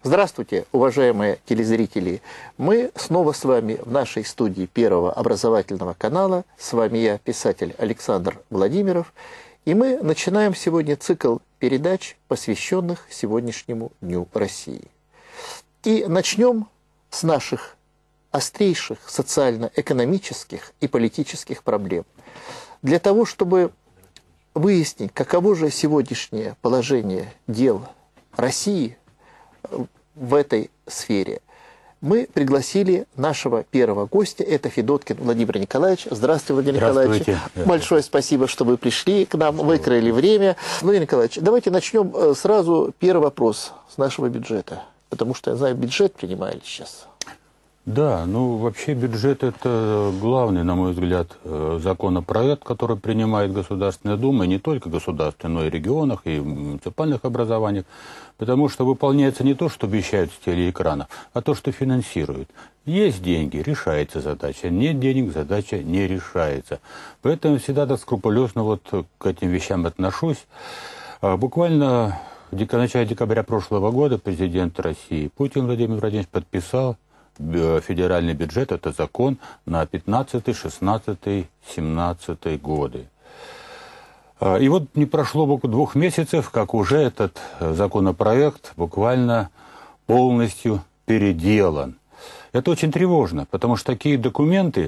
Здравствуйте, уважаемые телезрители! Мы снова с вами в нашей студии Первого образовательного канала. С вами я, писатель Александр Владимиров. И мы начинаем сегодня цикл передач, посвященных сегодняшнему Дню России. И начнем с наших острейших социально-экономических и политических проблем. Для того, чтобы выяснить, каково же сегодняшнее положение дел России в этой сфере, мы пригласили нашего первого гостя, это Федоткин Владимир Николаевич. Здравствуйте, Владимир Николаевич. Большое спасибо, что вы пришли к нам, выкроили время. Владимир Николаевич, давайте начнем сразу первый вопрос с нашего бюджета, потому что, я знаю, бюджет принимали сейчас. Да, ну вообще бюджет – это главный, на мой взгляд, законопроект, который принимает Государственная Дума, и не только государственная, но и регионах, и в муниципальных образованиях, потому что выполняется не то, что обещают с телеэкранов, а то, что финансируют. Есть деньги – решается задача, нет денег – задача не решается. Поэтому всегда так скрупулезно вот к этим вещам отношусь. Буквально в начале декабря прошлого года президент России Путин Владимир Владимирович подписал федеральный бюджет, это закон на 15, 16, 17 годы. И вот не прошло 2 месяцев, как уже этот законопроект буквально полностью переделан. Это очень тревожно, потому что такие документы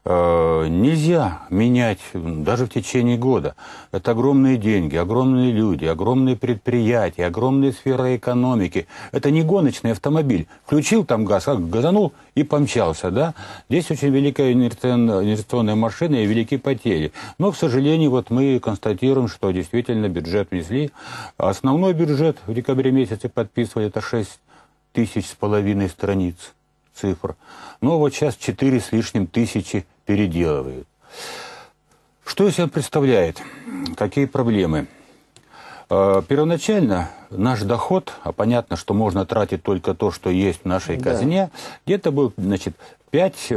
нельзя менять даже в течение года. Это огромные деньги, огромные люди, огромные предприятия, огромные сферы экономики. Это не гоночный автомобиль. Включил там газ, газанул и помчался, да? Здесь очень великая инерционная машина и великие потери. Но, к сожалению, вот мы констатируем, что действительно бюджет внесли. Основной бюджет в декабре месяце подписывали, это 6,5 тысяч страниц. Цифр. Но вот сейчас 4 с лишним тысячи переделывают. Что из себя представляет? Какие проблемы? Первоначально наш доход, а понятно, что можно тратить только то, что есть в нашей казне, где-то был, значит, 15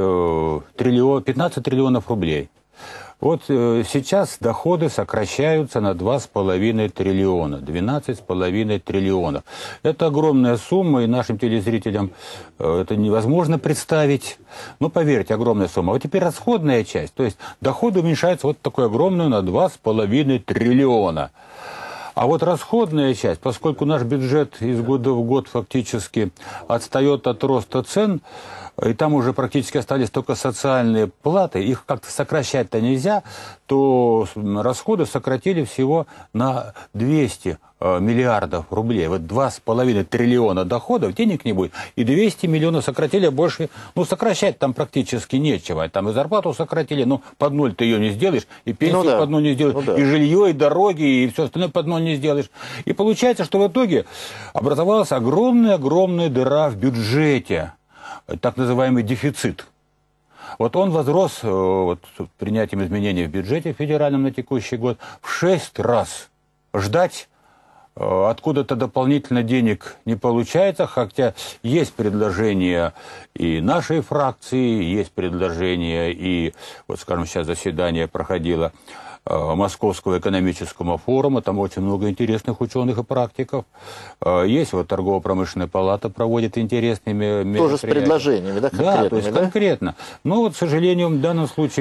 триллионов рублей. Вот сейчас доходы сокращаются на 2,5 триллиона, 12,5 триллионов. Это огромная сумма, и нашим телезрителям это невозможно представить. Но поверьте, огромная сумма. Вот теперь расходная часть, то есть доходы уменьшаются вот такой огромную на 2,5 триллиона. А вот расходная часть, поскольку наш бюджет из года в год фактически отстает от роста цен, и там уже практически остались только социальные платы, их как-то сокращать-то нельзя, то расходы сократили всего на 200 миллиардов рублей. Вот 2,5 триллиона доходов, денег не будет, и 200 миллионов сократили, а больше, ну, сокращать там практически нечего. Там и зарплату сократили, ну, под ноль ты ее не сделаешь, и пенсию под ноль не сделаешь, и жилье, и дороги, и все остальное под ноль не сделаешь. И получается, что в итоге образовалась огромная-огромная дыра в бюджете, так называемый дефицит. Вот он возрос вот, принятием изменений в бюджете федеральном на текущий год в 6 раз. Ждать откуда-то дополнительно денег не получается, хотя есть предложения и нашей фракции, есть предложения и, вот скажем, сейчас заседание проходило Московского экономического форума, там очень много интересных ученых и практиков. Есть вот торгово-промышленная палата проводит интересные мероприятия. Тоже с предложениями, да, конкретными? Да, то есть конкретно. Но вот, к сожалению, в данном случае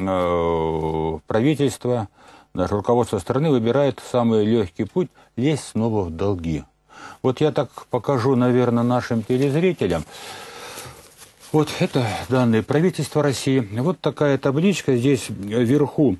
правительство, наше руководство страны выбирает самый легкий путь – лезть снова в долги. Вот я так покажу, наверное, нашим телезрителям. Вот это данные правительства России. Вот такая табличка здесь вверху.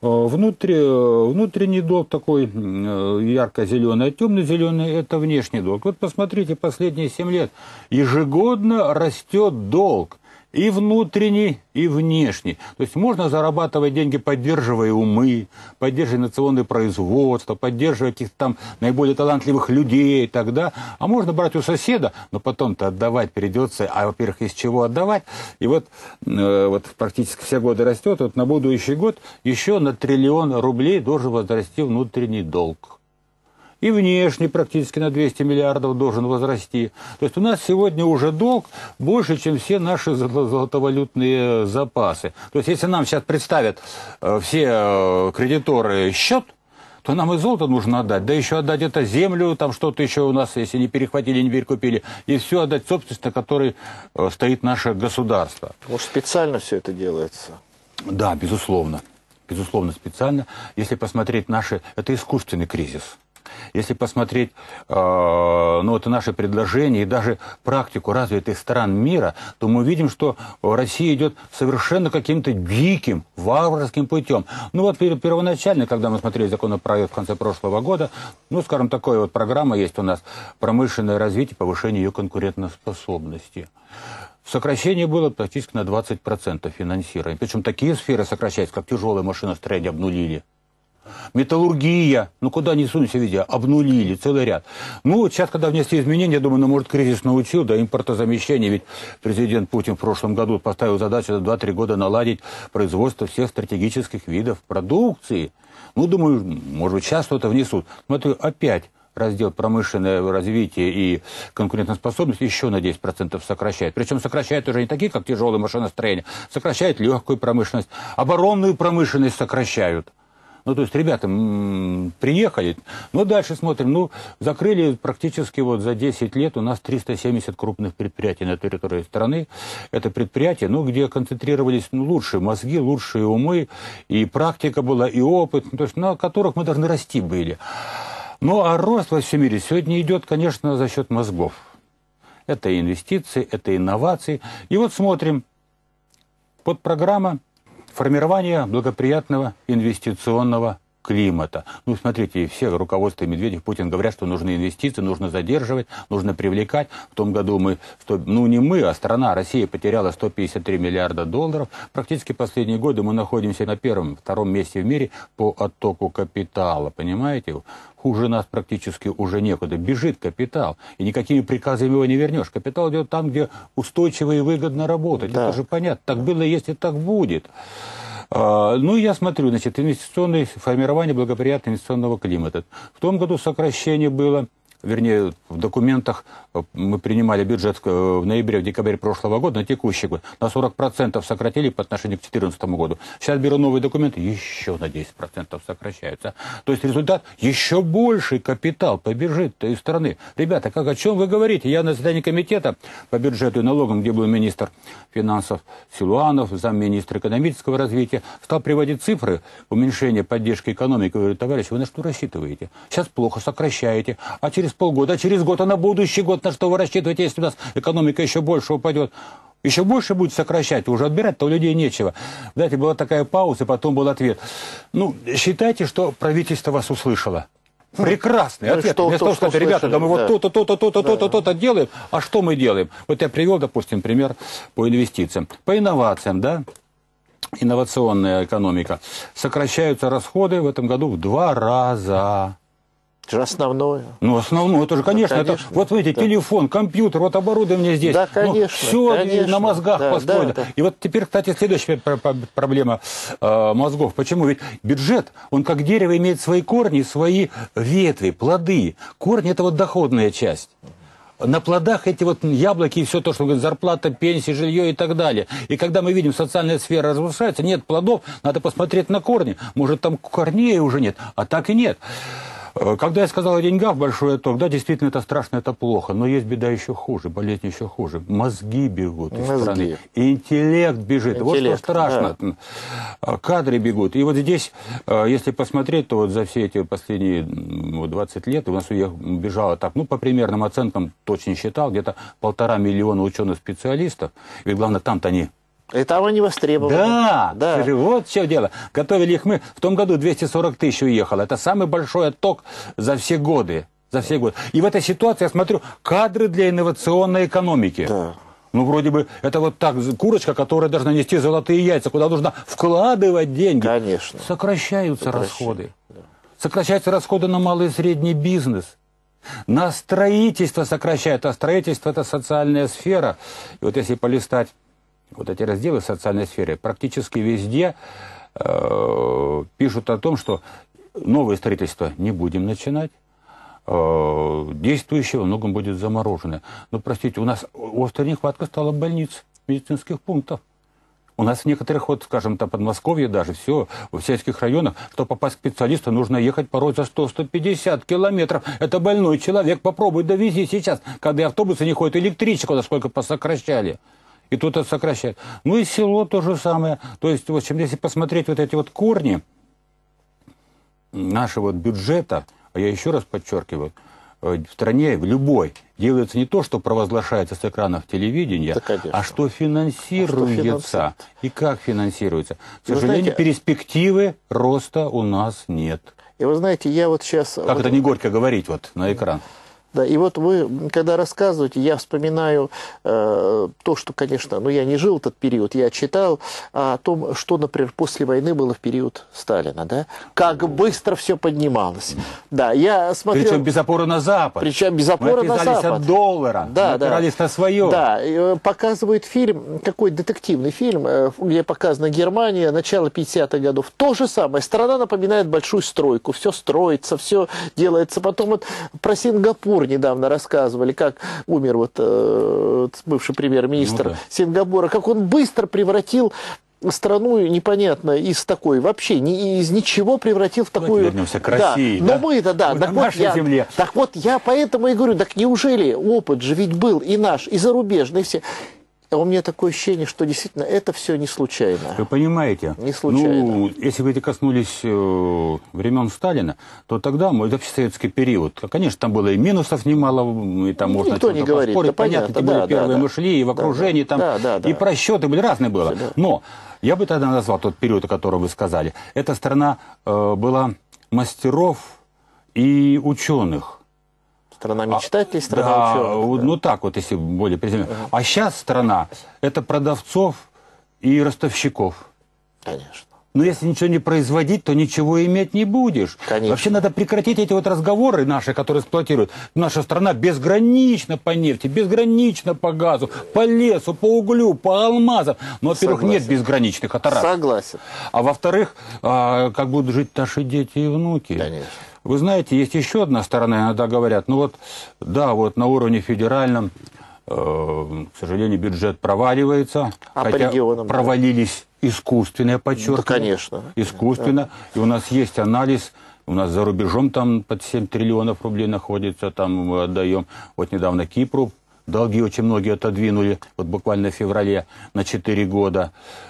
Внутренний долг такой ярко-зеленый, а темно-зеленый – это внешний долг. Вот посмотрите, последние 7 лет ежегодно растет долг. И внутренний, и внешний. То есть можно зарабатывать деньги, поддерживая умы, поддерживая инновационное производство, поддерживая каких-то там наиболее талантливых людей тогда. А можно брать у соседа, но потом-то отдавать придется. А, во-первых, из чего отдавать? И вот практически все годы растет. Вот на будущий год еще на 1 триллион рублей должен возрасти внутренний долг. И внешне практически на 200 миллиардов должен возрасти. То есть у нас сегодня уже долг больше, чем все наши золотовалютные запасы. То есть если нам сейчас представят все кредиторы счет, то нам и золото нужно отдать, да еще отдать это землю, там что-то еще у нас, если не перехватили, не перекупили, и все отдать собственность, на которой стоит наше государство. Может, специально все это делается? Да, безусловно. Безусловно, специально. Если посмотреть наши... Это искусственный кризис. Если посмотреть это наши предложения и даже практику развитых стран мира, то мы видим, что Россия идет совершенно каким-то диким, варварским путем. Ну вот первоначально, когда мы смотрели законопроект в конце прошлого года, скажем, такая вот программа есть у нас, промышленное развитие, повышение ее конкурентоспособности. Сокращение было практически на 20% финансирования. Причем такие сферы сокращаются, как тяжелое машиностроение, обнулили. Металлургия, куда не сунься везде, обнулили целый ряд. Сейчас, когда внесли изменения, я думаю, может, кризис научил, да, импортозамещение, ведь президент Путин в прошлом году поставил задачу за 2-3 года наладить производство всех стратегических видов продукции. Думаю, может быть, сейчас что-то внесут. Смотрю, опять раздел промышленное развитие и конкурентоспособность еще на 10% сокращает. Причем сокращает уже не такие, как тяжелое машиностроение, сокращает легкую промышленность, оборонную промышленность сокращают. То есть ребята приехали, дальше смотрим, закрыли практически за 10 лет у нас 370 крупных предприятий на территории страны. Это предприятия, где концентрировались лучшие мозги, лучшие умы, и практика была, и опыт, то есть на которых мы должны расти были. А рост во всем мире сегодня идет, конечно, за счет мозгов. Это инвестиции, это инновации. И вот смотрим, подпрограмма формирование благоприятного инвестиционного климата. Смотрите, все руководство Медведев, Путин говорят, что нужны инвестиции, нужно задерживать, нужно привлекать. В том году не мы, а страна, Россия потеряла 153 миллиарда долларов. Практически последние годы мы находимся на первом-втором месте в мире по оттоку капитала, понимаете? Хуже нас практически уже некуда. Бежит капитал, и никакими приказами его не вернешь. Капитал идет там, где устойчиво и выгодно работать. Да. Это же понятно. Так было, есть и так будет. Я смотрю, инвестиционное формирование благоприятного инвестиционного климата. В том году сокращение было, вернее, в документах мы принимали бюджет в ноябре, в декабре прошлого года, на текущий год, на 40% сократили по отношению к 2014 году. Сейчас беру новые документы, еще на 10% сокращаются. То есть результат, еще больший капитал побежит из страны. Ребята, о чем вы говорите? Я на заседании комитета по бюджету и налогам, где был министр финансов Силуанов, замминистра экономического развития, стал приводить цифры уменьшения поддержки экономики. Говорю, товарищи, вы на что рассчитываете? Сейчас плохо сокращаете, а через полгода, а через год, а на будущий год на что вы рассчитываете, если у нас экономика еще больше упадет? Еще больше будет сокращать, уже отбирать-то у людей нечего. Знаете, была такая пауза, потом был ответ. Считайте, что правительство вас услышало. Прекрасный ответ. Вместо того, что ребята, да мы вот то-то, то-то, то-то, то-то, то-то делаем, а что мы делаем? Вот я привел, допустим, пример по инвестициям. По инновациям, да? Инновационная экономика. Сокращаются расходы в этом году в 2 раза. Это же основное. Основное, это же, конечно, это, вот смотрите, да. Телефон, компьютер, вот оборудование здесь. Да, конечно. Все конечно, на мозгах построено. Да. И вот теперь, кстати, следующая проблема мозгов. Почему? Ведь бюджет, он как дерево имеет свои корни, свои ветви, плоды. Корни – это вот доходная часть. На плодах эти вот яблоки и все то, что говорит, зарплата, пенсия, жилье и так далее. И когда мы видим, социальная сфера разрушается, нет плодов, надо посмотреть на корни. Может, там корней уже нет, а так и нет. Когда я сказал о деньгах, большой отток, да, действительно, это страшно, это плохо, но есть беда еще хуже, болезнь еще хуже. Мозги бегут из страны, интеллект бежит, вот что страшно, да. Кадры бегут. И вот здесь, если посмотреть, то вот за все эти последние 20 лет у нас бежало так, по примерным оценкам, точно не считал, где-то 1,5 миллиона ученых-специалистов, и главное, там-то они... И там они востребованы. Да. Вот в чем дело. Готовили их мы. В том году 240 тысяч уехало. Это самый большой отток за все годы. И в этой ситуации, я смотрю, кадры для инновационной экономики. Да. Вроде бы, это вот так, курочка, которая должна нести золотые яйца, куда нужно вкладывать деньги. Конечно. Сокращаются расходы. Да. Сокращаются расходы на малый и средний бизнес. На строительство сокращают. А строительство – это социальная сфера. И вот если полистать вот эти разделы в социальной сфере, практически везде пишут о том, что новое строительство не будем начинать, действующее во многом будет заморожено. Но, простите, у нас острая нехватка стала больниц, медицинских пунктов. У нас в некоторых, вот, скажем, там, Подмосковье даже, все, в сельских районах, чтобы попасть к специалисту, нужно ехать порой за 100-150 километров. Это больной человек, попробуй довези сейчас, когда и автобусы не ходят, электричку насколько посокращали. И тут это сокращают. Ну и село то же самое. То есть, в общем, если посмотреть вот эти вот корни нашего бюджета, а я еще раз подчеркиваю, в стране, в любой, делается не то, что провозглашается с экранов телевидения, да, а что финансируется. И как финансируется. К сожалению, перспективы роста у нас нет. И вы знаете, я вот сейчас... Как это не горько говорить вот на экран? Да, и вот вы, когда рассказываете, я вспоминаю то, что, конечно, я не жил в этот период, я читал о том, что, например, после войны было в период Сталина, да, как быстро все поднималось. Да, я смотрел... Причем без опоры на Запад. Причем без опоры на Запад. Мы от доллара, да, мы опирались на свое. Да, и показывает фильм, какой детективный фильм, где показана Германия, начало 50-х годов. То же самое, страна напоминает большую стройку, все строится, все делается. Потом вот про Сингапур недавно рассказывали, как умер бывший премьер-министр Сингапура, как он быстро превратил страну, непонятно, из такой, вообще, из ничего превратил в такую... Вернемся к России, да? Но мы-то, да. На нашей земле. Так вот, я поэтому и говорю, так неужели опыт же ведь был и наш, и зарубежный, все... У меня такое ощущение, что действительно это все не случайно. Вы понимаете? Не случайно. Ну, если вы коснулись времен Сталина, то тогда, это вообще советский период. Конечно, там было и минусов немало, и там можно никто не говорит, поспорить. Понятно, тем более первые мы шли, и в окружении там, и просчеты были, разные было. Да. Но я бы тогда назвал тот период, о котором вы сказали. Эта страна была мастеров и ученых. Страна мечтателей, страна ученых. Ну так вот, если более приземленно. А сейчас страна – это продавцов и ростовщиков. Конечно. Но если ничего не производить, то ничего иметь не будешь. Конечно. Вообще надо прекратить эти вот разговоры наши, которые эксплуатируют. Наша страна безгранична по нефти, безгранична по газу, по лесу, по углю, по алмазам. Но, во-первых, нет безграничных, это раз. Согласен. А во-вторых, как будут жить наши дети и внуки. Конечно. Вы знаете, есть еще одна сторона, иногда говорят, вот на уровне федеральном, к сожалению, бюджет проваливается, хотя по регионам, провалились искусственные, подчеркиваю. Да, конечно. Искусственно. Да. И у нас есть анализ, у нас за рубежом там под 7 триллионов рублей находится, там мы отдаем. Вот недавно Кипру долги очень многие отодвинули, вот буквально в феврале на 4 года.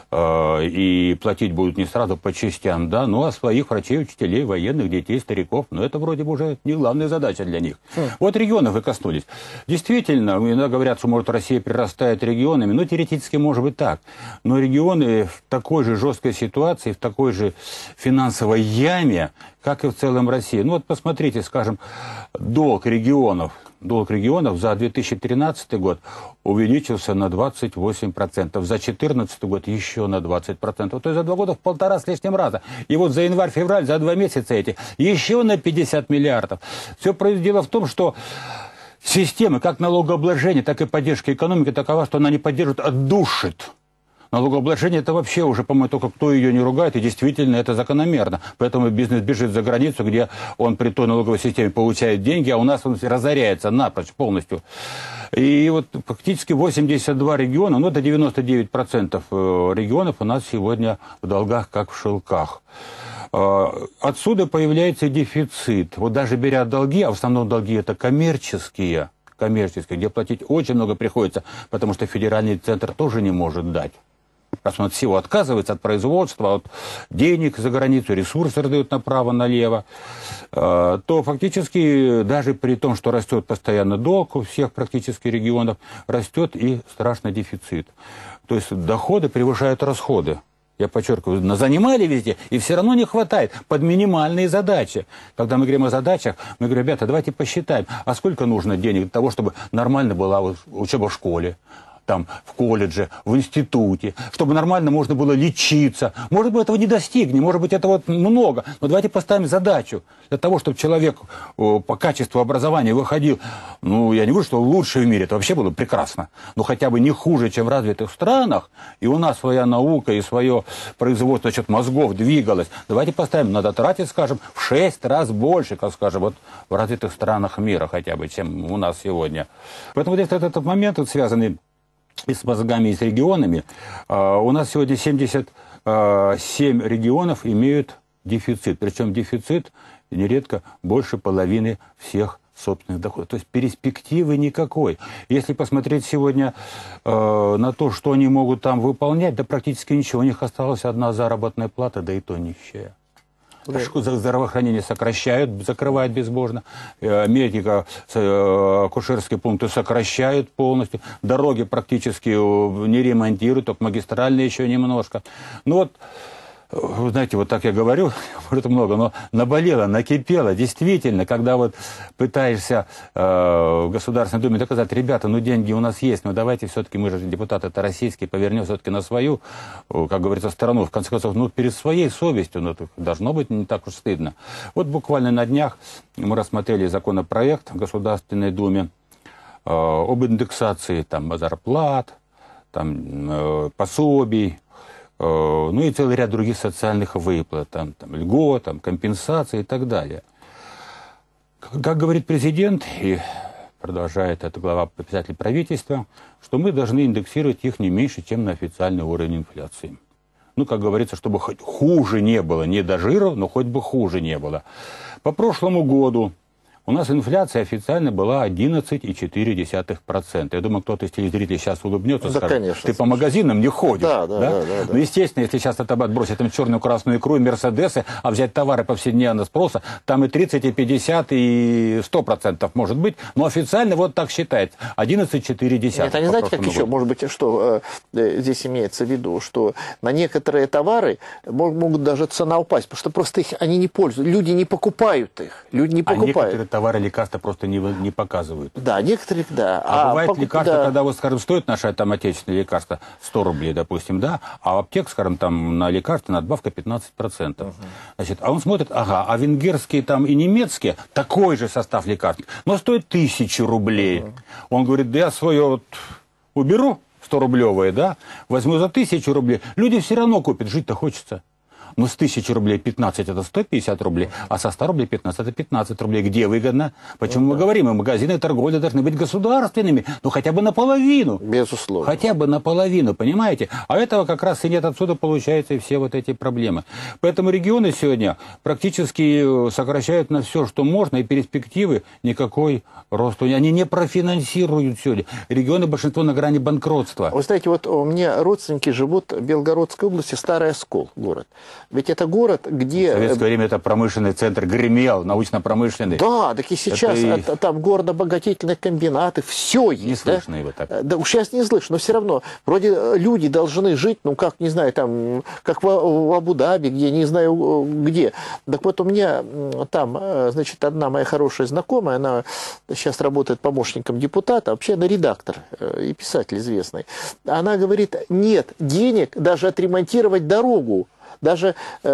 И платить будут не сразу по частям, да, ну а своих врачей, учителей, военных, детей, стариков, но это вроде бы уже не главная задача для них. Вот регионов вы коснулись. Действительно, иногда говорят, что, может, Россия прирастает регионами, ну, теоретически может быть так, но регионы в такой же жесткой ситуации, в такой же финансовой яме, как и в целом Россия. Ну вот посмотрите, скажем, долг регионов за 2013 год увеличился на 28%, за 2014 год еще на 20%, то есть за 2 года в 1,5 с лишним раза. И вот за январь-февраль, за 2 месяца эти, еще на 50 миллиардов. Все дело в том, что система как налогообложения, так и поддержка экономики такова, что она не поддерживает, а душит. Налогообложение – это вообще уже, по-моему, только кто ее не ругает, и действительно это закономерно. Поэтому бизнес бежит за границу, где он при той налоговой системе получает деньги, а у нас он разоряется напрочь полностью. И вот фактически 82 региона, ну это 99% регионов у нас сегодня в долгах, как в шелках. Отсюда появляется дефицит. Вот даже беря долги, а в основном долги это коммерческие, где платить очень много приходится, потому что федеральный центр тоже не может дать. Раз он от всего отказывается, от производства, от денег за границу, ресурсы раздают направо-налево, то фактически даже при том, что растет постоянно долг у всех практически регионов, растет и страшный дефицит. То есть доходы превышают расходы. Я подчеркиваю, занимали везде, и все равно не хватает под минимальные задачи. Когда мы говорим о задачах, мы говорим, ребята, давайте посчитаем, а сколько нужно денег для того, чтобы нормально была учеба в школе, там, в колледже, в институте, чтобы нормально можно было лечиться. Может быть, этого не достигнем, может быть, этого много, но давайте поставим задачу для того, чтобы человек по качеству образования выходил, ну, я не говорю, что лучше в мире, это вообще было прекрасно, но хотя бы не хуже, чем в развитых странах, и у нас своя наука и свое производство, за счет мозгов двигалось. Давайте поставим, надо тратить, скажем, в 6 раз больше, как, скажем, вот в развитых странах мира хотя бы, чем у нас сегодня. Поэтому здесь этот момент, вот, связанный и с мозгами, и с регионами. У нас сегодня 77 регионов имеют дефицит. Причем дефицит нередко больше половины всех собственных доходов. То есть перспективы никакой. Если посмотреть сегодня на то, что они могут там выполнять, да практически ничего. У них осталась одна заработная плата, да и то нищая. Да. Здравоохранение сокращают, закрывают безбожно. Медика, акушерские пункты сокращают полностью. Дороги практически не ремонтируют, только магистральные еще немножко. Ну вот, вы знаете, вот так я говорю, это много, но наболело, накипело. Действительно, когда вот пытаешься в Государственной Думе доказать, ребята, ну деньги у нас есть, но давайте все-таки, мы же депутаты, это российские, повернем все-таки на свою, как говорится, сторону. В конце концов, ну перед своей совестью, ну это должно быть не так уж стыдно. Вот буквально на днях мы рассмотрели законопроект в Государственной Думе об индексации там зарплат, там пособий, ну и целый ряд других социальных выплат, там льгот, там, компенсации и так далее. Как говорит президент, и продолжает это глава председателя правительства, что мы должны индексировать их не меньше, чем на официальный уровень инфляции. Ну, как говорится, чтобы хоть хуже не было, не до жира, но хоть бы хуже не было. По прошлому году у нас инфляция официально была 11,4%. Я думаю, кто-то из телезрителей сейчас улыбнется, да, скажет, конечно, ты по магазинам не ходишь. Да. Ну, естественно, если сейчас это отбросить там черную, красную икру и мерседесы, а взять товары повседневного спроса, там и 30, и 50, и 100% может быть. Но официально вот так считается. 11,4%. Нет, а не знаете, как еще, может быть, что здесь имеется в виду, что на некоторые товары могут даже цена упасть, потому что просто их они не пользуются, люди не покупают их, люди не покупают. Товары, лекарства просто не показывают. Да, некоторых, да. А бывает лекарства, когда, вот, скажем, стоит наше там отечественное лекарство 100 рублей, допустим, да, а аптека, скажем, там на лекарство надбавка 15%. Значит, а он смотрит, ага, а венгерские там и немецкие, такой же состав лекарств, но стоит 1000 рублей. Он говорит, да я свое вот уберу, 100-рублевое, да, возьму за 1000 рублей. Люди все равно купят, жить-то хочется. Но с 1000 рублей 15 это 150 рублей, а со 100 рублей 15 это 15 рублей. Где выгодно? Почему мы говорим, магазины и торговля должны быть государственными, ну хотя бы наполовину. Безусловно. Хотя бы наполовину, понимаете? А этого как раз и нет, отсюда получаются и все вот эти проблемы. Поэтому регионы сегодня практически сокращают на все, что можно, и перспективы никакой роста. Они не профинансируют сегодня. Регионы большинство на грани банкротства. Вы знаете, вот у меня родственники живут в Белгородской области, Старый Оскол город. Ведь это город, где... В советское время это промышленный центр гремел, научно-промышленный. Да, так и сейчас там горно-обогатительные комбинаты, все есть. Не слышно его так. Да, уж сейчас не слышно, но все равно. Вроде люди должны жить, ну как, не знаю, там, как в Абу-Даби, где, не знаю где. Так вот у меня там, значит, одна моя хорошая знакомая, она сейчас работает помощником депутата, вообще она редактор и писатель известный. Она говорит, нет денег даже отремонтировать дорогу. Даже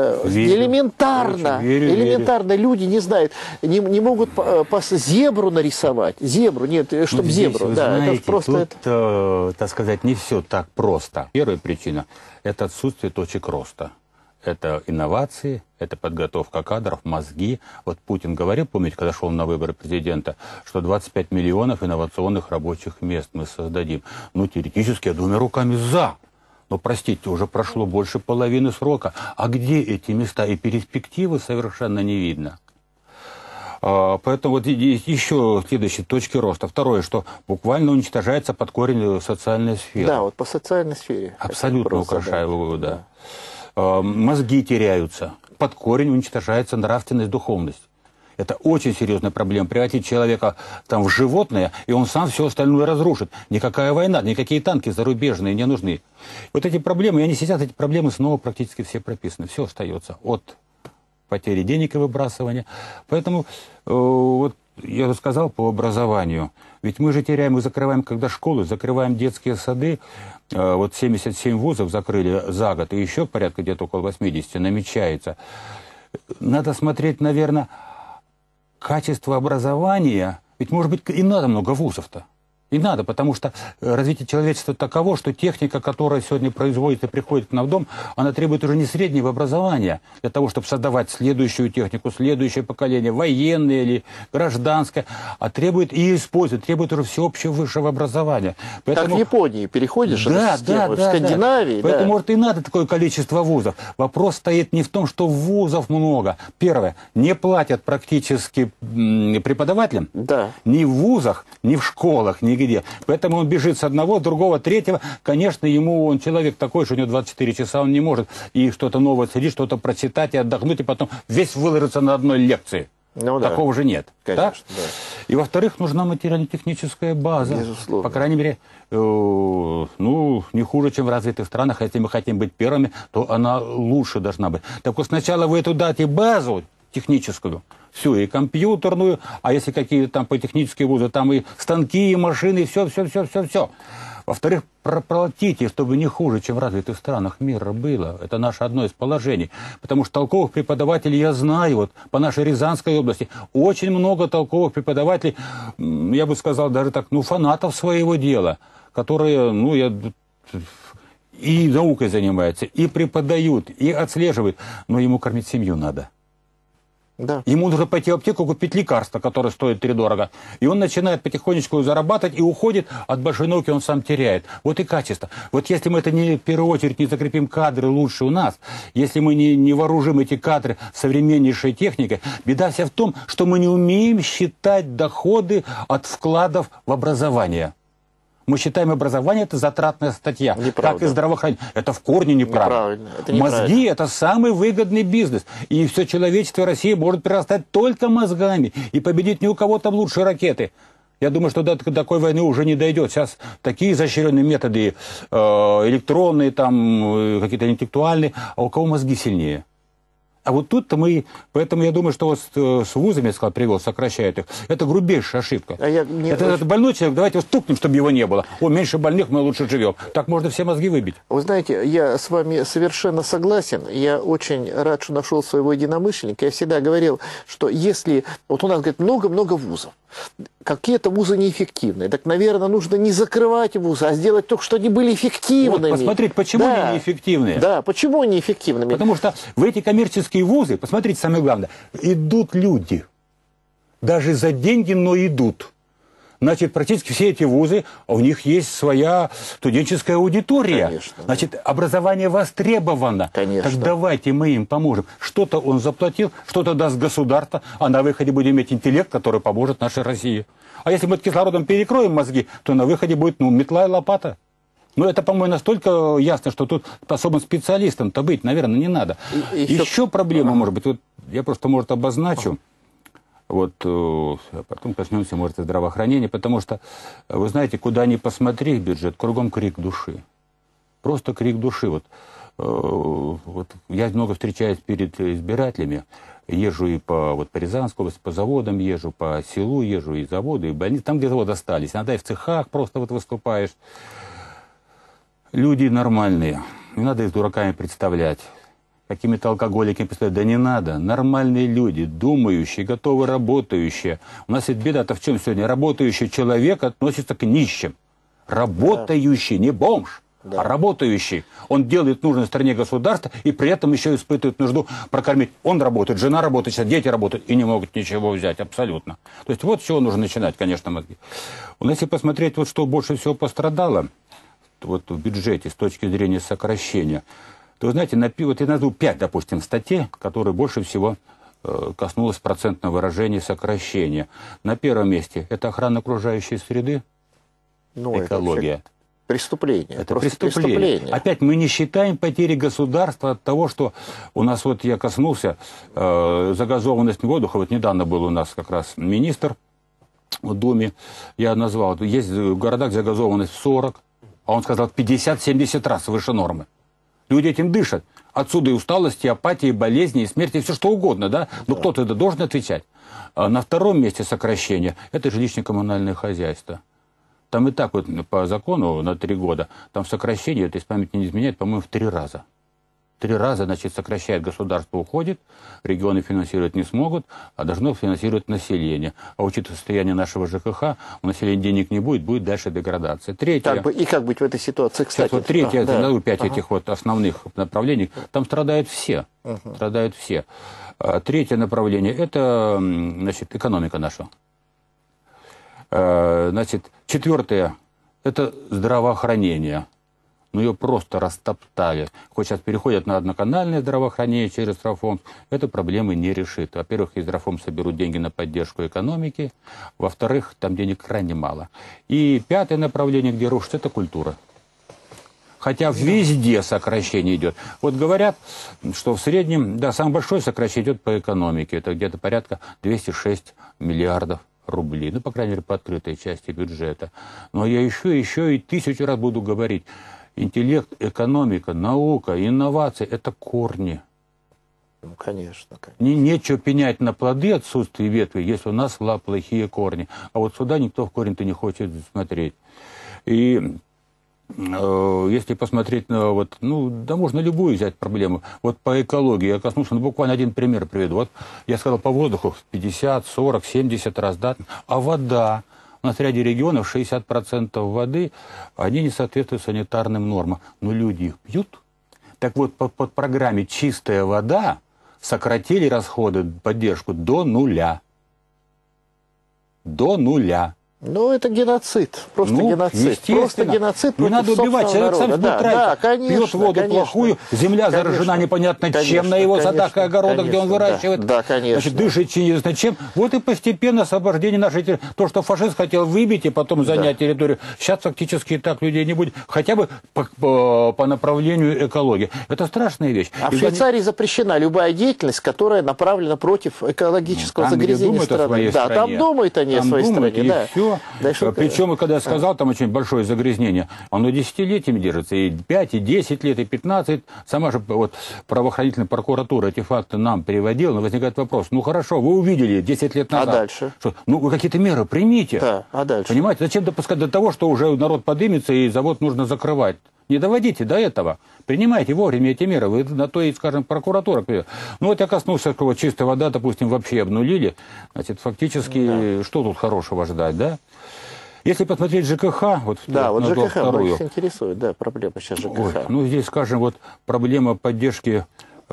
элементарно, элементарно люди не знают, не могут зебру нарисовать. Зебру, нет, чтобы здесь, зебру. Да, знаете, это просто... Тут, так сказать, не все так просто. Первая причина – это отсутствие точек роста. Это инновации, это подготовка кадров, мозги. Вот Путин говорил, помните, когда шел на выборы президента, что 25 миллионов инновационных рабочих мест мы создадим. Ну, теоретически я двумя руками за. Но, простите, уже прошло больше половины срока. А где эти места? И перспективы совершенно не видно. Поэтому вот еще следующие точки роста. Второе, что буквально уничтожается под корень социальная сфера. Да, вот по социальной сфере. Абсолютно украшаю, да. Мозги теряются. Под корень уничтожается нравственность, духовность. Это очень серьезная проблема. Превратить человека там в животное, и он сам все остальное разрушит. Никакая война, никакие танки зарубежные не нужны. Вот эти проблемы, и они сейчас, эти проблемы снова практически все прописаны. Все остается от потери денег и выбрасывания. Поэтому, вот я же сказал по образованию. Ведь мы же теряем, мы закрываем, когда школы, закрываем детские сады. Вот 77 вузов закрыли за год, и еще порядка где-то около 80 намечается. Надо смотреть, наверное... Качество образования, ведь может быть и надо много вузов-то. И надо, потому что развитие человечества таково, что техника, которая сегодня производится и приходит к нам в дом, она требует уже не среднего образования для того, чтобы создавать следующую технику, следующее поколение, военное или гражданское, а требует и использует, требует уже всеобщего высшего образования. Поэтому... Как в Японии переходишь на систему, в Скандинавии. Да. Поэтому, может, и надо такое количество вузов. Вопрос стоит не в том, что вузов много. Первое, не платят практически преподавателям, ни в вузах, ни в школах, нигде. Поэтому он бежит с одного, другого, третьего. Конечно, ему он человек такой, что у него 24 часа он не может и что-то новое сидеть, что-то прочитать и отдохнуть, и потом весь выложиться на одной лекции. Ну, такого же нет. Конечно, да? И, во-вторых, нужна материально-техническая база. Безусловно. По крайней мере, не хуже, чем в развитых странах. Если мы хотим быть первыми, то она лучше должна быть. Так вот, сначала вы эту дайте базу техническую, всю, и компьютерную, а если какие-то там политехнические вузы, там и станки, и машины, все. Во-вторых, проплатите, чтобы не хуже, чем в развитых странах мира было. Это наше одно из положений. Потому что толковых преподавателей я знаю, вот по нашей Рязанской области, очень много толковых преподавателей, я бы сказал, даже так, фанатов своего дела, которые, и наукой занимаются, и преподают, и отслеживают, но ему кормить семью надо. Да. Ему нужно пойти в аптеку, купить лекарство, которое стоит втридорого. И он начинает потихонечку зарабатывать и уходит от большой науки, он сам теряет. Вот и качество. Вот если мы это в первую очередь не закрепим кадры лучше у нас, если мы не вооружим эти кадры современнейшей техникой, беда вся в том, что мы не умеем считать доходы от вкладов в образование. Мы считаем, образование – это затратная статья, неправда. Как и здравоохранение. Это в корне неправильно. Это Мозги – это самый выгодный бизнес. И все человечество России может прирастать только мозгами. И победить ни у кого там лучше ракеты. Я думаю, что до такой войны уже не дойдет. Сейчас такие изощренные методы, электронные, там, какие-то интеллектуальные. А у кого мозги сильнее? А вот тут-то поэтому я думаю, что вот с вузами, я сказал, привел, сокращают их, это грубейшая ошибка. Это больной человек, давайте его стукнем, чтобы его не было. Меньше больных, мы лучше живем. Так можно все мозги выбить. Вы знаете, я с вами совершенно согласен. Я очень рад, что нашел своего единомышленника. Я всегда говорил, что если... Вот у нас, говорит, много-много вузов. Какие-то вузы неэффективные. Так, наверное, нужно не закрывать вузы, а сделать то, что они были эффективными. Вот, посмотреть, почему они неэффективные. Да, почему они эффективными. Потому что в эти коммерческие вузы, посмотрите, самое главное, идут люди. Даже за деньги, но идут. Значит, практически все эти вузы, у них есть своя студенческая аудитория. Конечно, значит, образование востребовано. Конечно. Так давайте мы им поможем. Что-то он заплатил, что-то даст государство, а на выходе будем иметь интеллект, который поможет нашей России. А если мы кислородом перекроем мозги, то на выходе будет метла и лопата. Это, по-моему, настолько ясно, что тут особым специалистом-то быть, наверное, не надо. Еще проблема, может быть, я просто, может, обозначу. Потом коснемся, может, и здравоохранения, потому что, вы знаете, куда ни посмотри бюджет, кругом крик души. Просто крик души. Я много встречаюсь перед избирателями, езжу и по Рязанской области, по заводам езжу, по селу езжу, и заводы, и больницы, там, где заводы остались. Иногда и в цехах просто выступаешь. Люди нормальные, не надо их дураками представлять. Какими-то алкоголиками представлять. Да не надо. Нормальные люди, думающие, готовы работающие. У нас ведь беда-то в чем сегодня? Работающий человек относится к нищим. Работающий, не бомж, а работающий. Он делает нужное стране государства и при этом еще испытывает нужду прокормить. Он работает, жена работает, сейчас дети работают и не могут ничего взять. Абсолютно. То есть вот с чего нужно начинать, конечно, мозги. Если посмотреть, что больше всего пострадало в бюджете с точки зрения сокращения, то, вы знаете, я назвал 5, допустим, статей, которые больше всего коснулось процентного выражения сокращения. На первом месте это охрана окружающей среды, экология. Это преступление. Это преступление. Опять мы не считаем потери государства от того, что у нас, я коснулся загазованность воздуха. Недавно был у нас как раз министр в Думе, я назвал, есть в городах загазованность в 40, а он сказал 50-70 раз выше нормы. Люди этим дышат. Отсюда и усталость, и апатия, и болезни, и смерть, и все что угодно, да? Но кто-то это должен отвечать. А на втором месте сокращения – это жилищно-коммунальное хозяйство. Там и так по закону на 3 года, там сокращение, если память не изменяет, по-моему, в 3 раза. 3 раза, значит, сокращает государство, уходит, регионы финансировать не смогут, а должно финансировать население. А учитывая состояние нашего ЖКХ, у населения денег не будет, будет дальше деградация. Третье. Как быть в этой ситуации, кстати? Сейчас вот третье, я назову 5 этих вот основных направлений, там страдают все. Страдают все. Третье направление – это, значит, экономика наша. Значит, четвертое – это здравоохранение. Ну, ее просто растоптали. Хоть сейчас переходят на одноканальное здравоохранение через Строфом, это проблемы не решит. Во-первых, из Строфом соберут деньги на поддержку экономики. Во-вторых, там денег крайне мало. И пятое направление, где рушится, это культура. Хотя везде сокращение идет. Вот говорят, что в среднем, да, самое большое сокращение идет по экономике. Это где-то порядка 206 миллиардов рублей. Ну, по крайней мере, по открытой части бюджета. Но я еще и 1000 раз буду говорить. Интеллект, экономика, наука, инновации – это корни. Ну, конечно. Нечего пенять на плоды отсутствия ветви, если у нас плохие корни. А вот сюда никто в корень-то не хочет смотреть. И если посмотреть на вот, ну, да можно любую взять проблему. Вот по экологии я коснулся, ну, буквально один пример приведу. Вот я сказал по воздуху 50, 40, 70 раз, да, а вода. У нас в ряде регионов 60% воды, они не соответствуют санитарным нормам. Но люди их пьют. Так вот, под программе «Чистая вода» сократили расходы, поддержку до 0. До 0. Ну, это геноцид. Просто геноцид. Просто геноцид. Не надо убивать. Человек сам пьет воду плохую, земля заражена непонятно чем на его садах и огородах, где он выращивает. Да, конечно. Значит, дышит неизвестно чем. Вот и постепенно освобождение нашей территории. То, что фашист хотел выбить и потом занять территорию, сейчас фактически так людей не будет. Хотя бы по направлению экологии. Это страшная вещь. А в Швейцарии запрещена любая деятельность, которая направлена против экологического загрязения страны. Да, там думают они о своей стране. Да. Да, причем, когда я сказал, там очень большое загрязнение, оно десятилетиями держится, и 5, и 10 лет, и 15. Сама же вот, правоохранительная прокуратура эти факты нам приводила, но возникает вопрос, ну хорошо, вы увидели 10 лет назад. А дальше? Что, ну вы какие-то меры примите. Да, а дальше? Понимаете, зачем допускать до того, что уже народ подымется и завод нужно закрывать? Не доводите до этого. Принимайте вовремя эти меры. Вы на то и, скажем, прокуратура. Ну, вот я коснулся, что чистая вода, допустим, вообще обнулили. Значит, фактически, что тут хорошего ждать, да? Если посмотреть ЖКХ, вот, да, вот ЖКХ вторую, интересует, да, проблема сейчас ЖКХ. Ой, ну, здесь, скажем, вот проблема поддержки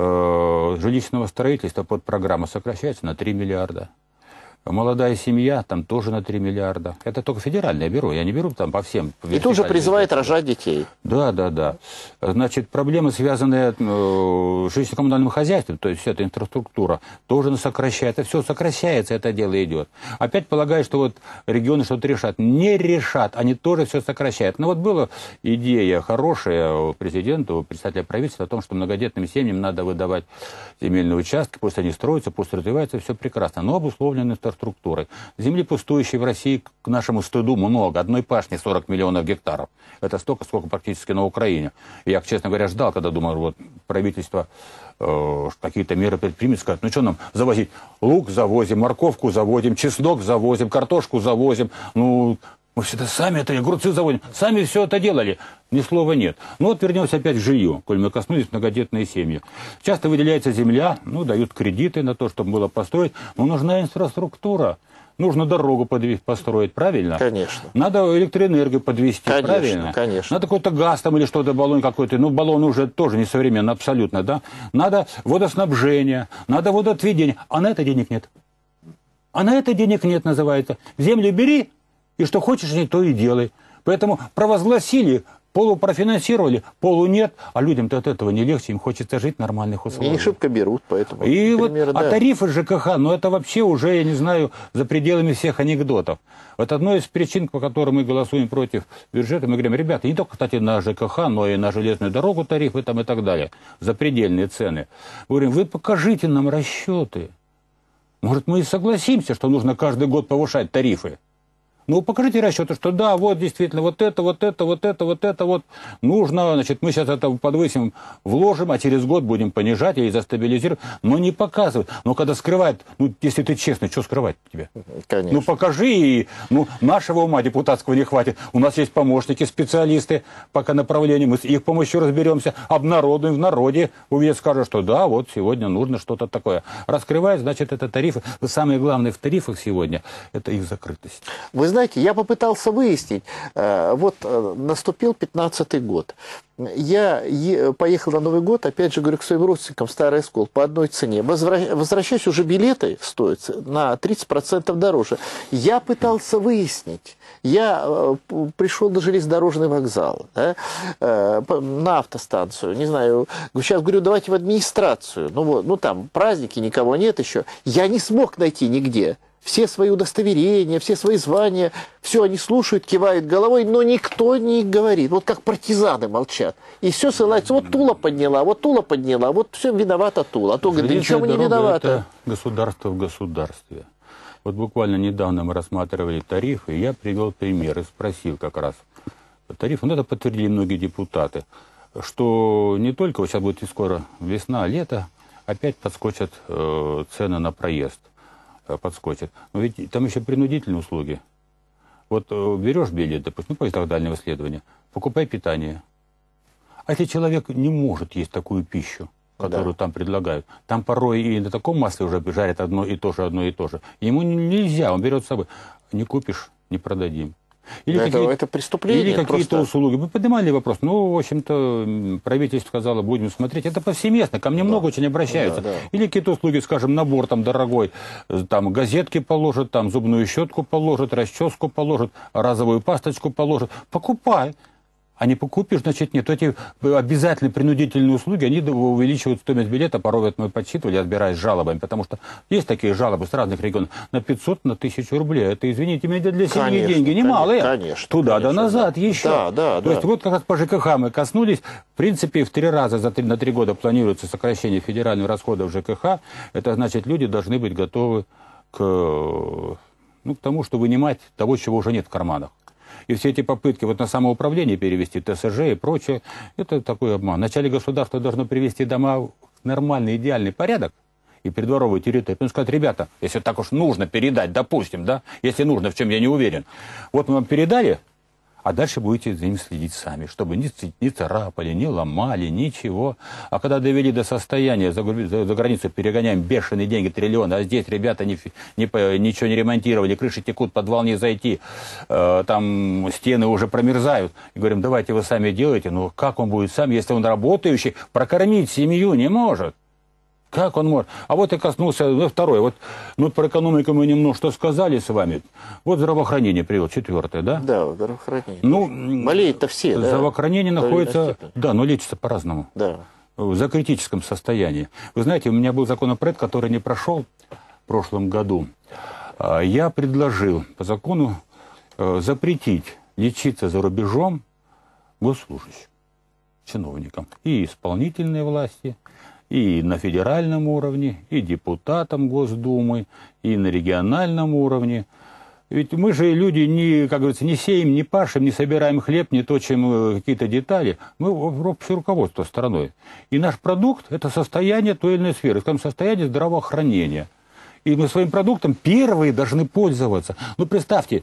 жилищного строительства под программу сокращается на 3 миллиарда. Молодая семья, там тоже на 3 миллиарда. Это только федеральное бюро, я не беру там по всем. И тут же призывает рожать детей. Да, да, да. Значит, проблемы, связанные с жилищно-коммунальным хозяйством, то есть вся эта инфраструктура, тоже сокращается. Все сокращается, это дело идет. Опять полагаю, что вот регионы что-то решат. Не решат, они тоже все сокращают. Но вот была идея хорошая у президента, у представителя правительства о том, что многодетным семьям надо выдавать земельные участки, пусть они строятся, пусть развиваются, все прекрасно, но обусловлены инфраструктурой. Земли пустующей в России, к нашему стыду, много. Одной пашни 40 миллионов гектаров. Это столько, сколько практически на Украине. Я, честно говоря, ждал, когда думал, вот правительство какие-то меры предпримет, скажет, ну что нам завозить? Лук завозим, морковку завозим, чеснок завозим, картошку завозим. Ну, мы все это сами, это огурцы заводим. Сами все это делали. Ни слова нет. Ну вот вернемся опять к жилью, коль мы коснулись многодетные семьи. Часто выделяется земля, ну, дают кредиты на то, чтобы было построить. Но нужна инфраструктура. Нужно дорогу построить, правильно? Конечно. Надо электроэнергию подвести, конечно, правильно? Конечно. Надо какой-то газ там или что-то, баллон какой-то. Ну, баллон уже тоже не современно, абсолютно, да? Надо водоснабжение, надо водоотведение. А на это денег нет. А на это денег нет, называется. Землю бери, и что хочешь, то и делай. Поэтому провозгласили, полупрофинансировали, полу нет, а людям-то от этого не легче, им хочется жить в нормальных условиях. И не шибко берут, поэтому... И например, вот, да. А тарифы ЖКХ, ну это вообще уже, я не знаю, за пределами всех анекдотов. Вот одной из причин, по которой мы голосуем против бюджета, мы говорим, ребята, не только, кстати, на ЖКХ, но и на железную дорогу тарифы там и так далее, запредельные цены. Мы говорим, вы покажите нам расчеты. Может, мы и согласимся, что нужно каждый год повышать тарифы. Ну, покажите расчеты, что да, вот действительно, вот это вот нужно, значит, мы сейчас это подвысим, вложим, а через год будем понижать и застабилизировать. Но не показывать. Но когда скрывает, ну, если ты честный, что скрывать тебе? Конечно. Ну, покажи, и, ну, нашего ума депутатского не хватит. У нас есть помощники, специалисты по направлению, мы с их помощью разберемся, обнародуем в народе, увидят, скажут, что да, вот сегодня нужно что-то такое. Раскрывать, значит, это тарифы. Самое главное в тарифах сегодня, это их закрытость. Вы знаете, я попытался выяснить, вот наступил 15-й год. Я поехал на Новый год, опять же, говорю, к своим родственникам в Старый Оскол по одной цене. Возвращаюсь, уже билеты стоят на 30% дороже. Я пытался выяснить. Я пришел на железнодорожный вокзал, да, на автостанцию, не знаю, сейчас говорю, давайте в администрацию. Ну, вот, ну там праздники, никого нет еще. Я не смог найти нигде. Все свои удостоверения, все свои звания, все они слушают, кивают головой, но никто не говорит. Вот как партизаны молчат. И все ссылается, вот Тула подняла, вот все виновата Тула. А то говорит, да ничего не виновата. Это государство в государстве. Вот буквально недавно мы рассматривали тарифы, и я привел пример и спросил как раз. Тарифы, ну это подтвердили многие депутаты, что не только, вот сейчас будет и скоро весна, лето, опять подскочат цены на проезд. Подскочит. Но ведь там еще принудительные услуги. Вот берешь билет, допустим, ну, поездах дальнего следования, покупай питание. А если человек не может есть такую пищу, которую там предлагают, там порой и на таком масле уже жарят одно и то же. Ему нельзя, он берет с собой. Не купишь, не продадим. Или это преступление. Или какие-то просто... услуги. Мы поднимали вопрос. Ну, в общем-то, правительство сказало, будем смотреть. Это повсеместно. Ко мне много очень обращаются. Или какие-то услуги, скажем, набор там дорогой. Там газетки положат, там зубную щетку положат, расческу положат, разовую пасточку положат. Покупай. А не покупишь, значит, нет. Эти обязательные принудительные услуги, они увеличивают стоимость билета. Порой вот мы подсчитывали, разбираясь с жалобами, потому что есть такие жалобы с разных регионов на 500, на 1000 рублей. Это, извините меня, для семьи деньги немалые. Конечно. Туда да назад да. еще. Да. То есть вот как раз по ЖКХ мы коснулись. В принципе, в 3 раза на 3 года планируется сокращение федеральных расходов ЖКХ. Это значит, люди должны быть готовы к тому, что вынимать того, чего уже нет в карманах. И все эти попытки вот на самоуправление перевести, ТСЖ и прочее, это такой обман. Вначале государство должно привести дома в нормальный, идеальный порядок и придворовую территорию. Потом сказать, ребята, если так уж нужно передать, допустим, да, если нужно, в чем я не уверен, вот мы вам передали, а дальше будете за ним следить сами, чтобы не царапали, не ломали, ничего. А когда довели до состояния, за границу перегоняем бешеные деньги, триллионы, а здесь ребята ничего не ремонтировали, крыши текут, подвал не зайти, там стены уже промерзают. И говорим, давайте вы сами делайте. Ну как он будет сам, если он работающий, прокормить семью не может? Как он может? А вот я коснулся, второе. Вот, про экономику мы немножко сказали с вами. Вот здравоохранение привел, 4-е, да? Да, здравоохранение. Ну, болеют-то все, да? Здравоохранение находится, да, но лечится по-разному. Да. За критическом состоянии. Вы знаете, у меня был законопроект, который не прошел в прошлом году. Я предложил по закону запретить лечиться за рубежом госслужащим, чиновникам и исполнительной власти, и на федеральном уровне, и депутатам Госдумы, и на региональном уровне. Ведь мы же люди, как говорится, не сеем, не пашем, не собираем хлеб, не точим какие-то детали. Мы общее руководство страной. И наш продукт – это состояние той или иной сферы, скажем, состояние здравоохранения. И мы своим продуктом первые должны пользоваться. Ну, представьте,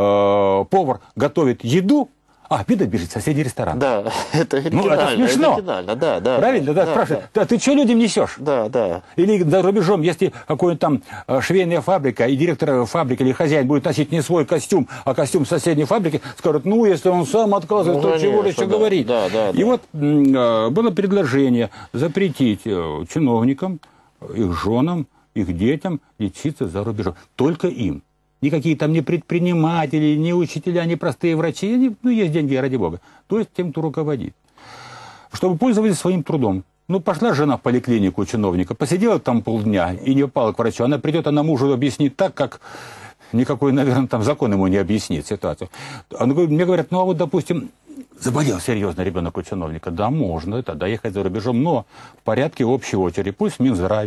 повар готовит еду, видно, бежит в соседний ресторан. Да, это оригинально. Это смешно. Да. Правильно? Да, спрашивают, ты что людям несешь? Да. Или за рубежом, если какой-то там швейная фабрика, и директор фабрики или хозяин будет носить не свой костюм, а костюм соседней фабрики, скажут, если он сам отказывается, то чего еще говорить? И вот было предложение запретить чиновникам, их женам, их детям лечиться за рубежом. Только им. Никакие там не предприниматели, не учителя, не простые врачи. Есть деньги, ради бога. То есть тем, кто руководит. Чтобы пользовались своим трудом. Пошла жена в поликлинику чиновника, посидела там полдня и не попала к врачу. Она придет, она мужу объяснит так, как никакой, наверное, там закон ему не объяснит ситуацию. Мне говорят, допустим, заболел серьезно ребенок у чиновника. Да, можно, это доехать за рубежом, но в порядке общей очереди. Пусть Минздраве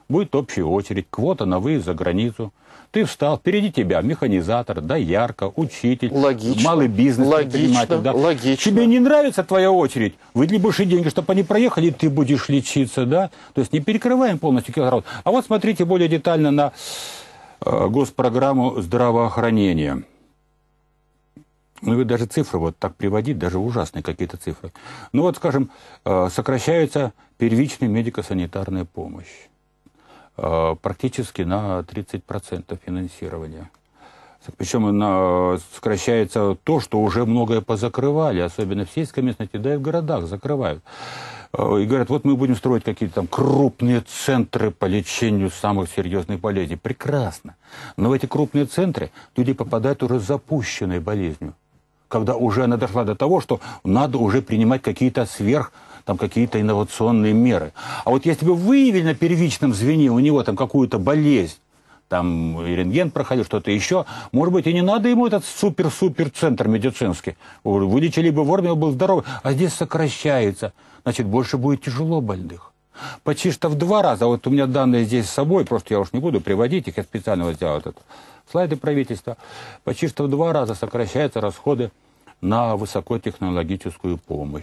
будет общая очередь, квота на выезд за границу. Ты встал, впереди тебя механизатор, доярка, учитель, логично, малый бизнес, предприниматель. Да? Логично. Тебе не нравится твоя очередь, выдели большие деньги, чтобы они проехали, и ты будешь лечиться. Да? То есть не перекрываем полностью кислород. А вот смотрите более детально на госпрограмму здравоохранения. Ну, вы даже цифры вот так приводить, даже ужасные какие-то цифры. Ну, вот, скажем, сокращается первичная медико-санитарная помощь. Практически на 30% финансирования. Причем сокращается то, что уже многое позакрывали, особенно в сельской местности, да и в городах закрывают. И говорят, вот мы будем строить какие-то там крупные центры по лечению самых серьезных болезней. Прекрасно. Но в эти крупные центры люди попадают уже с запущенной болезнью. Когда уже она дошла до того, что надо уже принимать какие-то какие-то инновационные меры. А вот если бы выявили на первичном звене у него там какую-то болезнь, там и рентген проходил, что-то еще, может быть, и не надо ему этот супер-супер центр медицинский. Вылечили бы вовремя, был здоровый. А здесь сокращается. Значит, больше будет тяжело больных. Почти что в 2 раза. Вот у меня данные здесь с собой, просто я уж не буду приводить их, я специально вот сделал это. Слайды правительства. Почти что в 2 раза сокращаются расходы на высокотехнологическую помощь.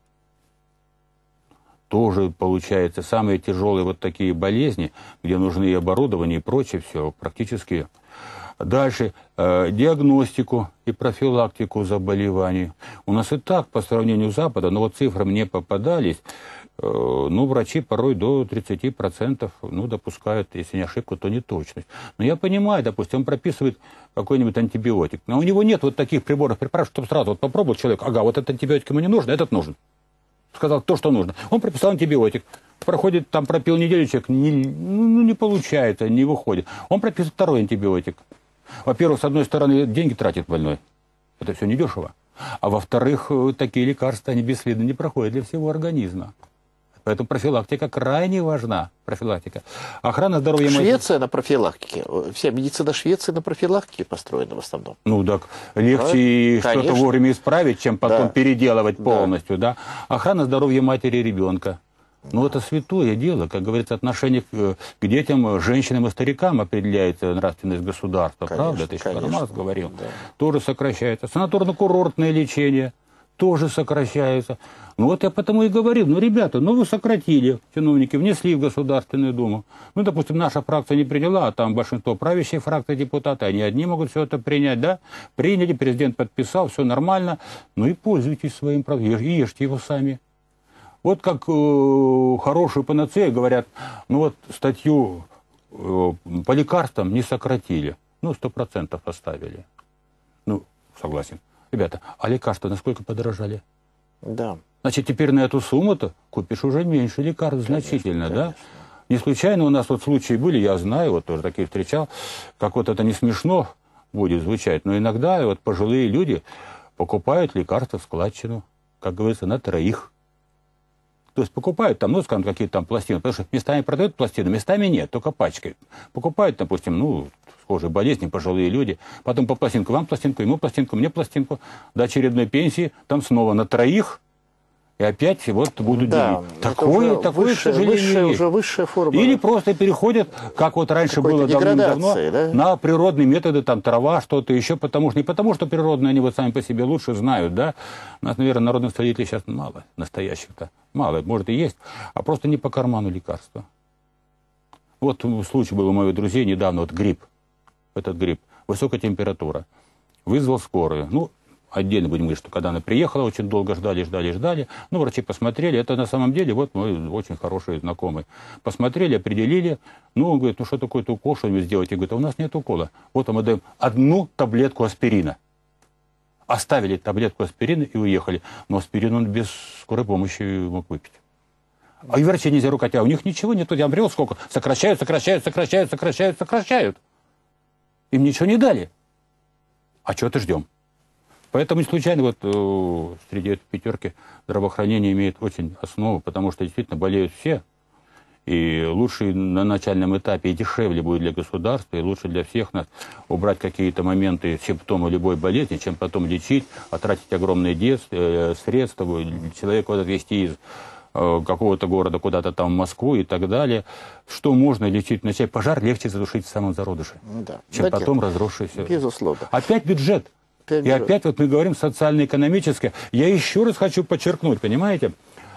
Тоже, получается, самые тяжелые вот такие болезни, где нужны и оборудование, и прочее, все практически. Дальше, диагностику и профилактику заболеваний. У нас и так, по сравнению с Западом, но вот цифры мне попадались, ну, врачи порой до 30%, ну, допускают, если не ошибку, то неточность. Но я понимаю, допустим, он прописывает какой-нибудь антибиотик, но у него нет вот таких приборов, препаратов, чтобы сразу вот попробовал человек, ага, вот этот антибиотик ему не нужен, этот нужен. Сказал то, что нужно. Он прописал антибиотик. Проходит, там пропил неделю, человек не получается, не выходит. Он прописал 2-й антибиотик. Во-первых, с одной стороны, деньги тратит больной. Это все недешево. А во-вторых, такие лекарства, они бесследно не проходят для всего организма. Поэтому профилактика крайне важна. Профилактика. Охрана здоровья... Швеция на профилактике. Вся медицина Швеции на профилактике построена в основном. Ну так, легче что-то вовремя исправить, чем потом переделывать полностью. Да. Охрана здоровья матери и ребенка. Ну это святое дело. Как говорится, отношение к детям, женщинам и старикам определяется нравственность государства. Конечно, правда? Это еще Карамаз говорил. Да. Тоже сокращается. Санаторно-курортное лечение тоже сокращается. Ну вот я потому и говорил, ну, ребята, ну вы сократили, чиновники внесли в Государственную Думу. Ну, допустим, наша фракция не приняла, а там большинство правящей фракции депутаты, они одни могут все это принять, да? Приняли, президент подписал, все нормально. Ну и пользуйтесь своим правом, и ешьте его сами. Вот как хорошую панацею говорят, ну вот статью по лекарствам не сократили, ну 100% оставили. Ну, согласен. Ребята, а лекарства насколько подорожали? Да. Значит, теперь на эту сумму-то купишь уже меньше лекарств, значительно, конечно. Да? Не случайно у нас вот случаи были, я знаю, вот тоже такие встречал, как вот это не смешно будет звучать, но иногда вот пожилые люди покупают лекарства в складчину, как говорится, на 3. То есть покупают там, ну, скажем, какие-то там пластины, потому что местами продают пластины, местами нет, только пачкой. Покупают, допустим, ну, схожие болезни, пожилые люди, потом по пластинку, вам пластинку, ему пластинку, мне пластинку, до очередной пенсии, там снова на 3, и опять вот будут делить. Такое, к сожалению, уже высшая форма. Или просто переходят, как вот раньше было давным-давно, да? На природные методы, там трава, что-то еще, потому что не потому, что природные они вот сами по себе лучше знают, да. У нас, наверное, народных строителей сейчас мало, настоящих-то. Мало, может и есть, а просто не по карману лекарства. Вот случай был у моих друзей недавно, вот грипп, высокая температура, вызвал скорую, ну, отдельно будем говорить, что когда она приехала, очень долго ждали. Ну, врачи посмотрели, это на самом деле, вот мой очень хороший знакомый. Посмотрели, определили. Ну, он говорит, ну, что такое-то укол, что-нибудь сделать? Я говорю, у нас нет укола. Вот мы даем 1 таблетку аспирина. Оставили таблетку аспирина и уехали. Но аспирин он без скорой помощи мог выпить. А и врачи нельзя рукать, а у них ничего нету. Я говорил, сколько? Сокращают. Им ничего не дали. А чего-то ждем. Поэтому не случайно вот среди этой 5 здравоохранение имеет очень основу, потому что действительно болеют все. И лучше на начальном этапе и дешевле будет для государства, и лучше для всех нас убрать какие-то моменты, симптомы любой болезни, чем потом лечить, тратить огромные средства, человека вот отвезти из какого-то города куда-то там в Москву и так далее. Что можно лечить? Начать пожар легче задушить в самом зародыше, Да. чем потом разросшийся. Безусловно. Опять бюджет. И опять вот мы говорим социально-экономическое. Я еще раз хочу подчеркнуть, понимаете,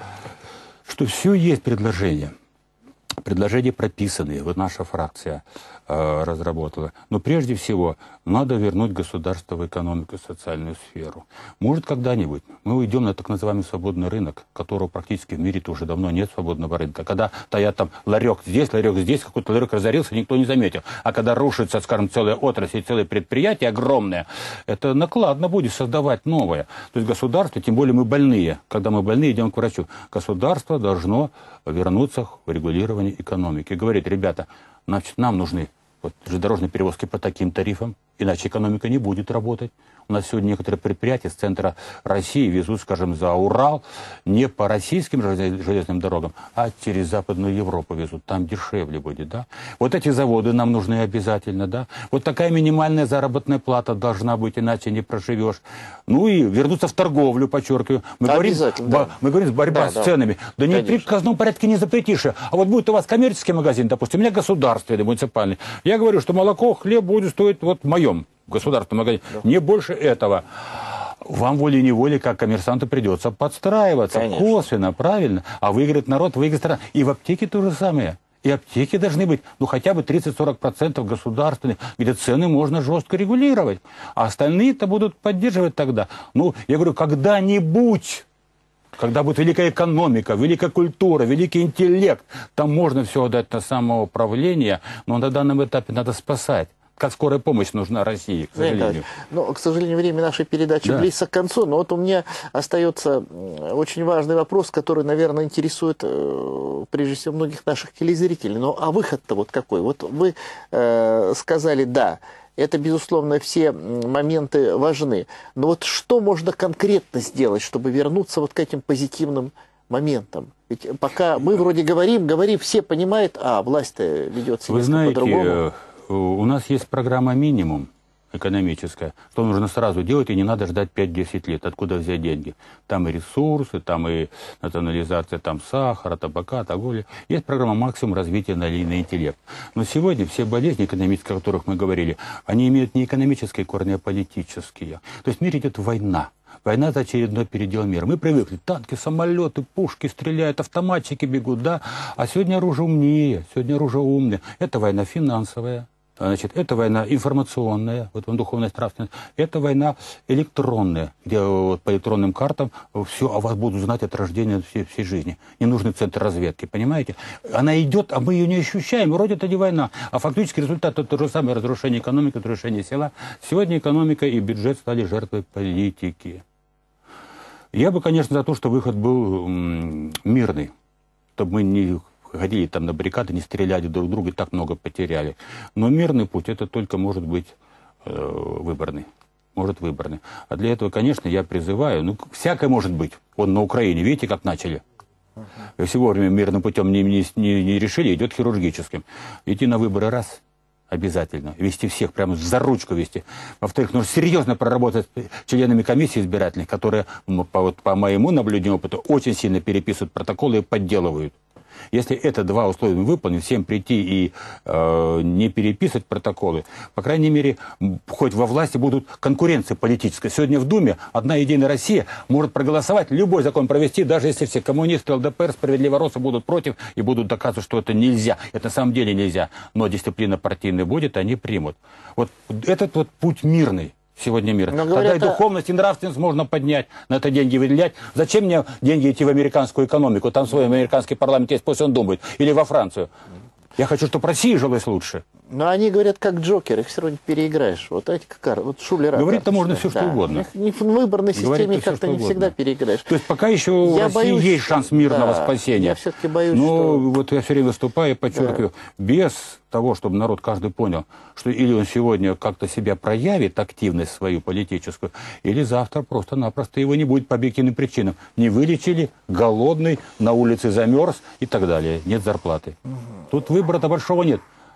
что все есть предложение. Предложения прописанные, вот наша фракция разработала. Но прежде всего надо вернуть государство в экономику и социальную сферу. Может, когда-нибудь мы уйдем на так называемый свободный рынок, которого практически в мире-то уже давно нет свободного рынка. Когда стоят там ларек здесь, какой-то ларек разорился, никто не заметил. А когда рушится, скажем, целая отрасль, целое предприятие огромное, это накладно будет создавать новое. То есть государство, тем более мы больные, когда мы больные, идем к врачу, государство должно вернуться в регулирование экономики. Говорит, ребята, значит, нам нужны вот железнодорожные перевозки по таким тарифам, иначе экономика не будет работать. У нас сегодня некоторые предприятия с центра России везут, скажем, за Урал не по российским железным дорогам, а через Западную Европу везут. Там дешевле будет, да? Вот эти заводы нам нужны обязательно, да? Вот такая минимальная заработная плата должна быть, иначе не проживешь. Ну и вернуться в торговлю, подчеркиваю. Мы говорим, да. мы говорим борьба с ценами. Да не в приказном порядке не запретишь. А вот будет у вас коммерческий магазин, допустим, у меня государственный, муниципальный. Я говорю, что молоко, хлеб будет стоить вот в моем государственном магазине. Да. Не больше этого. Вам волей-неволей, как коммерсанту, придется подстраиваться. Конечно. Косвенно, правильно. А выиграет народ, выиграет страна. И в аптеке то же самое. И аптеки должны быть, ну, хотя бы 30-40% государственных, где цены можно жестко регулировать. А остальные-то будут поддерживать тогда. Ну, я говорю, когда-нибудь, когда будет великая экономика, великая культура, великий интеллект, там можно все отдать на самоуправление, но на данном этапе надо спасать. Как скорая помощь нужна России, к сожалению. Но, к сожалению, время нашей передачи близко к концу. Но вот у меня остается очень важный вопрос, который, наверное, интересует прежде всего многих наших телезрителей. Ну, а выход-то вот какой? Вот вы сказали, да, это, безусловно, все моменты важны. Но вот что можно конкретно сделать, чтобы вернуться вот к этим позитивным моментам? Ведь пока мы вроде говорим, все понимают, а власть-то ведет себя по-другому. У нас есть программа «Минимум» экономическая, что нужно сразу делать, и не надо ждать 5-10 лет. Откуда взять деньги? Там и ресурсы, там и национализация там сахара, табака, торговли. Есть программа «Максимум развития на интеллект». Но сегодня все болезни экономические, о которых мы говорили, они имеют не экономические корни, а политические. То есть в мире идет война. Война – это очередной передел мира. Мы привыкли. Танки, самолеты, пушки стреляют, автоматчики бегут, да? А сегодня оружие умнее, сегодня оружие умное. Это война финансовая. Значит, это война информационная, вот духовная нравственность, это война электронная, где вот по электронным картам все о вас будут знать от рождения всей жизни. Не нужны центры разведки, понимаете? Она идет, а мы ее не ощущаем, вроде это не война. А фактически результат это то же самое разрушение экономики, разрушение села. Сегодня экономика и бюджет стали жертвой политики. Я бы, конечно, за то, что выход был мирный, чтобы мы не ходили там на баррикады, не стреляли друг друга, так много потеряли. Но мирный путь, это только может быть выборный. Может выборный. А для этого, конечно, я призываю, ну, всякое может быть. Вон на Украине, видите, как начали? Если вовремя мирным путем не решили, идет хирургическим. Идти на выборы раз, обязательно. Вести всех, прямо за ручку вести. Во-вторых, нужно серьезно проработать с членами комиссии избирательных, которые, по моему наблюдению опыту, очень сильно переписывают протоколы и подделывают. Если это два условия выполнены, всем прийти и не переписывать протоколы, по крайней мере, хоть во власти будут конкуренции политической. Сегодня в Думе одна единая Россия может проголосовать, любой закон провести, даже если все коммунисты, ЛДПР, справедливоросы будут против и будут доказывать, что это нельзя. Это на самом деле нельзя. Но дисциплина партийная будет, они примут. Вот этот вот путь мирный. Сегодня мир. Тогда и духовность, и нравственность можно поднять, на это деньги выделять. Зачем мне деньги идти в американскую экономику? Там свой американский парламент есть, пусть он думает. Или во Францию. Я хочу, чтобы России жилось лучше. Но они говорят, как Джокер, их все равно не переиграешь. Вот эти как вот Шулера. Говорить-то можно все, что угодно. В выборной системе как-то не всегда переиграешь. То есть пока еще у России есть шанс мирного спасения. Я все-таки боюсь, что... вот я все время выступаю, подчеркиваю, без того, чтобы народ каждый понял, что или он сегодня как-то себя проявит, активность свою политическую, или завтра просто-напросто его не будет по объективным причинам. Не вылечили, голодный, на улице замерз и так далее. Нет зарплаты. Тут выбора-то большого нет.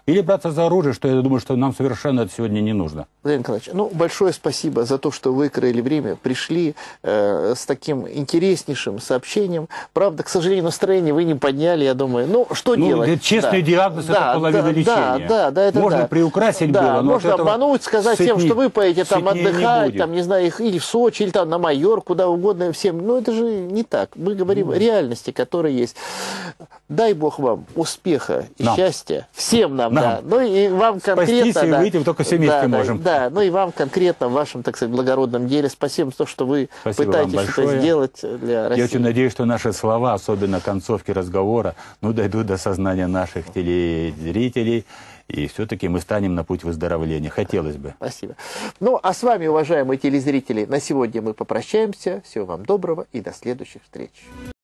или браться за оружие, что я думаю, что нам совершенно это сегодня не нужно. Владимир Николаевич, ну, большое спасибо за то, что вы выкроили время, пришли с таким интереснейшим сообщением. Правда, к сожалению, настроение вы не подняли, я думаю. Ну, что делать? Честный диагноз – это половина лечения. Это можно приукрасить было, но можно обмануть, сказать всем, что вы поедете там отдыхать, там, не знаю, или в Сочи, или там на Майор, куда угодно всем. Ну, это же не так. Мы говорим о реальности, которая есть. Дай Бог вам успеха и счастья. Всем нам, да. Ну, и вам конкретно. Спастись и выйти только все вместе можем. Да, ну и вам конкретно в вашем, так сказать, благородном деле. Спасибо за то, что вы пытаетесь что-то сделать для России. Я очень надеюсь, что наши слова, особенно концовки разговора, дойдут до сознания наших телезрителей, и все-таки мы станем на путь выздоровления. Хотелось бы. Спасибо. Ну, а с вами, уважаемые телезрители, на сегодня мы попрощаемся. Всего вам доброго и до следующих встреч.